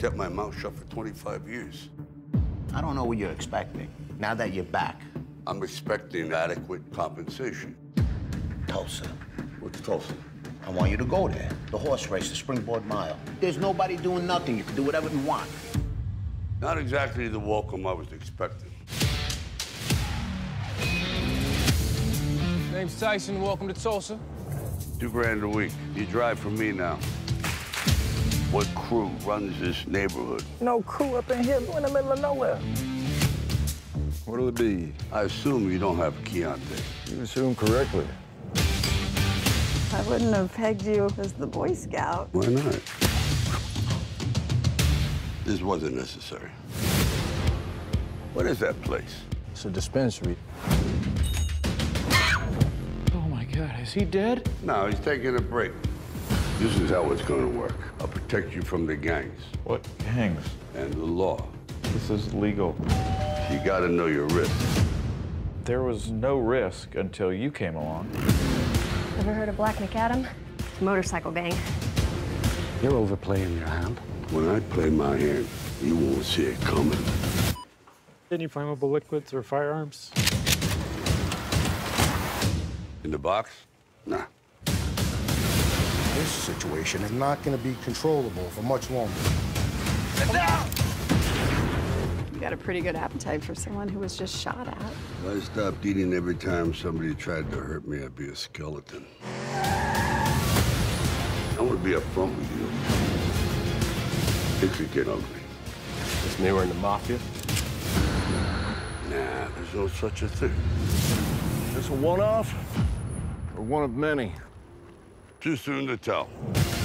kept my mouth shut for 25 years. I don't know what you're expecting, now that you're back. I'm expecting adequate compensation. Tulsa. What's Tulsa? I want you to go there. The horse race, the Springboard Mile. There's nobody doing nothing. You can do whatever you want. Not exactly the welcome I was expecting. Name's Tyson. Welcome to Tulsa. $2 grand a week. You drive for me now. What crew runs this neighborhood? No crew up in here. We're in the middle of nowhere. What'll it be? I assume you don't have a Chianti. You assume correctly. I wouldn't have pegged you as the Boy Scout. Why not? This wasn't necessary. What is that place? It's a dispensary. Oh, my God. Is he dead? No, he's taking a break. This is how it's going to work. I'll protect you from the gangs What gangs? and the law. This is legal. You got to know your risk. There was no risk until you came along. Ever heard of Black McAdam? Motorcycle gang. You're overplaying your hand. When I play my hand, you won't see it coming. Any flammable liquids or firearms? In the box? Nah. This situation is not going to be controllable for much longer. You got a pretty good appetite for someone who was just shot at. If I stopped eating every time somebody tried to hurt me, I'd be a skeleton. I want to be upfront with you. It could get ugly. This me we're in the mafia. Nah, there's no such a thing. Is this a one-off or one of many? Too soon to tell.